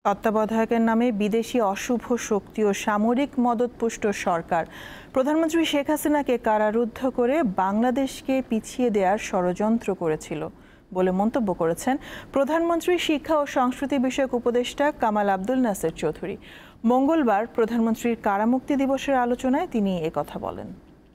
তত্ত্বাবধায়কের নামে বিদেশি অশুভ শক্তি ও সামরিক মদতপুষ্ট সরকার প্রধানমন্ত্রী শেখ হাসিনাকে কারারুদ্ধ করে বাংলাদেশকে পিছিয়ে দেওয়ার ষড়যন্ত্র করেছিল বলে মন্তব্য করেছেন প্রধানমন্ত্রী শিক্ষা ও সংস্কৃতি বিষয়ক উপদেষ্টা কামাল আব্দুল নাসের চৌধুরী। মঙ্গলবার প্রধানমন্ত্রীর কারামুক্তি দিবসের আলোচনায় তিনি একথা বলেন।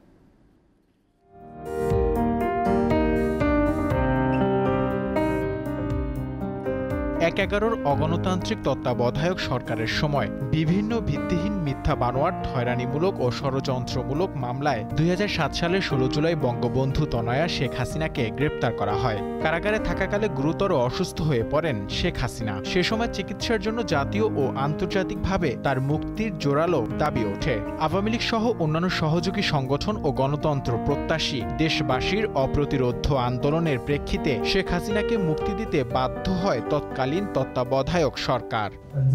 ১/১১ অগণতান্ত্রিক তত্ত্বাবধায়ক সরকারের সময় বিভিন্ন ভিত্তিহীন মিথ্যা বানোয়াট, হয়রানিমূলক ও ষড়যন্ত্রমূলক মামলায় ২০০৭ সালের ১৬ জুলাই বঙ্গবন্ধু তনয়া শেখ হাসিনাকে গ্রেপ্তার করা হয়। কারাগারে থাকাকালে গুরুতর অসুস্থ হয়ে পড়েন শেখ হাসিনা। সে সময় চিকিৎসার জন্য জাতীয় ও আন্তর্জাতিকভাবে তার মুক্তির জোরালো দাবি ওঠে। আওয়ামী লীগ সহ অন্যান্য সহযোগী সংগঠন ও গণতন্ত্র প্রত্যাশী দেশবাসীর অপ্রতিরোধ্য আন্দোলনের প্রেক্ষিতে শেখ হাসিনাকে মুক্তি দিতে বাধ্য হয় তৎকালীন তত্ত্বাবধায়ক সরকার।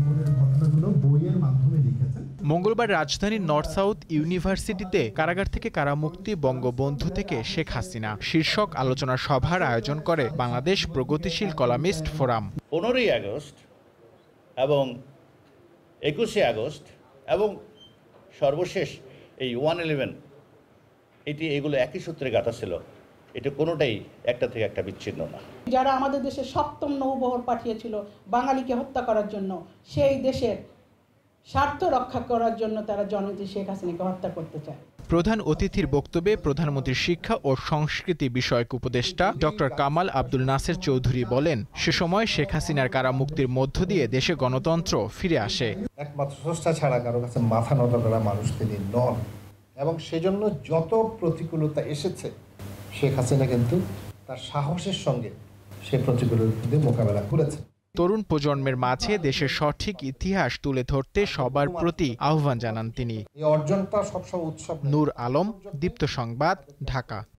মঙ্গলবার রাজধানীর নর্থ সাউথ ইউনিভার্সিটিতে কারাগার থেকে কারামুক্তি বঙ্গবন্ধু থেকে শেখ হাসিনা শীর্ষক আলোচনা সভার আয়োজন করে বাংলাদেশ প্রগতিশীল কলামিস্ট ফোরাম। 15ই আগস্ট এবং 21শে আগস্ট এবং সর্বশেষ এই 111 এগুলো একই সূত্রে গাঁথা ছিল। এটা কোনোটাই একটা থেকে একটা বিচ্ছিন্ন না। যারা আমাদের দেশে ৭ম নৌবহর পাঠিয়েছিল বাঙালিকে হত্যা করার জন্য, সেই দেশের স্বার্থ রক্ষা করার জন্য তারা জননেত্রী শেখ হাসিনাকে হত্যা করতে চায়। প্রধান অতিথির বক্তব্যে প্রধানমন্ত্রীর শিক্ষা ও সংস্কৃতি বিষয়ক উপদেষ্টা ডক্টর কামাল আব্দুল নাসের চৌধুরী বলেন, সে সময় শেখ হাসিনার কারামুক্তির মধ্য দিয়ে দেশে গণতন্ত্র ফিরে আসে। একমাত্র স্রষ্টা ছাড়া কারো কাছে মাথা নত করা মানুষ তিনি নন, এবং সেজন্য যত প্রতিকূলতা এসেছে শেখ হাসিনা কিন্তু তার সাহসের সঙ্গে সে প্রতিকূলতাদের মোকাবেলা করেছে। তরুণ প্রজন্মের মাঝে দেশের সঠিক ইতিহাস তুলে ধরতে সবার প্রতি আহ্বান জানান তিনি। এই অর্জনটা সবসময় উৎসব। নূর আলম, দীপ্ত সংবাদ, ঢাকা।